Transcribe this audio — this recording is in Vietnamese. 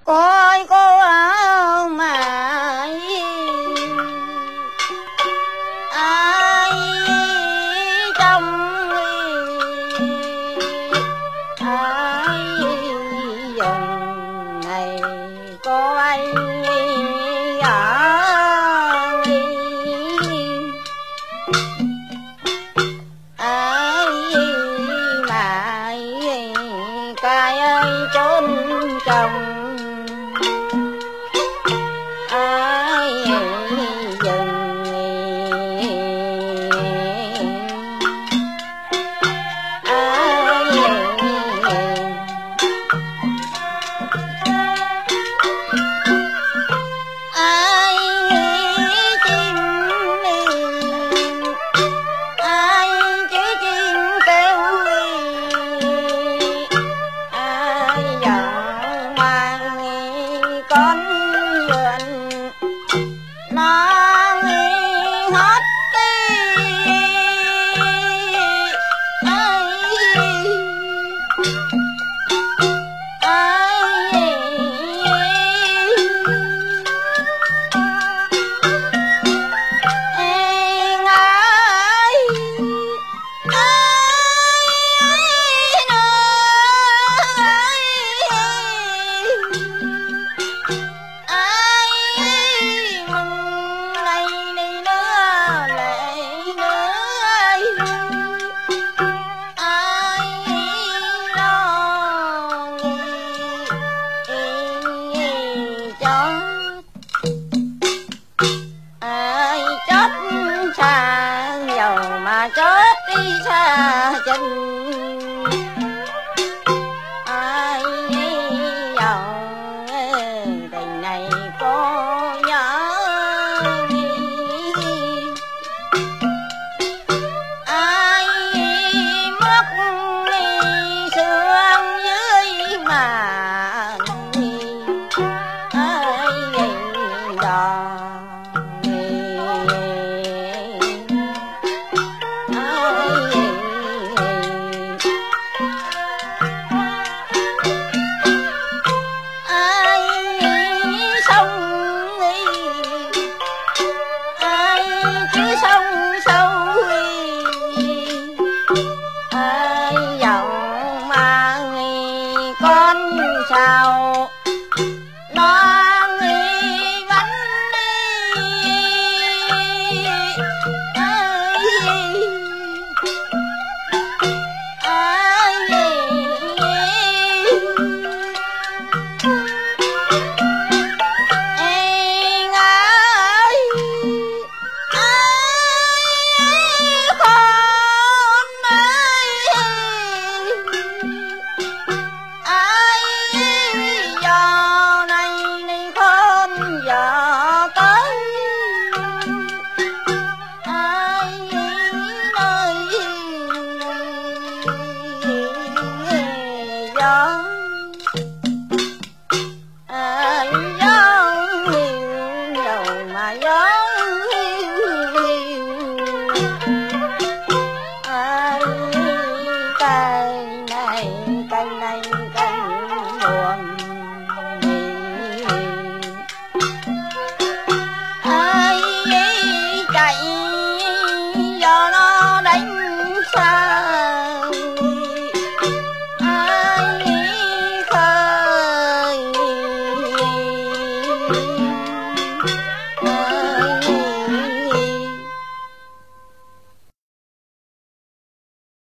coi cô mà ai trong ai dùng này cô ai cai ơi trốn chồng ai dừng ai ai chim ai chỉ chim kêu con vườn nó hết xa dầu mà chết đi xa chân ai giàu tình này cô nhớ ai mất sương dưới mà ai đò con sao nó nghĩ bánh đi ai khơi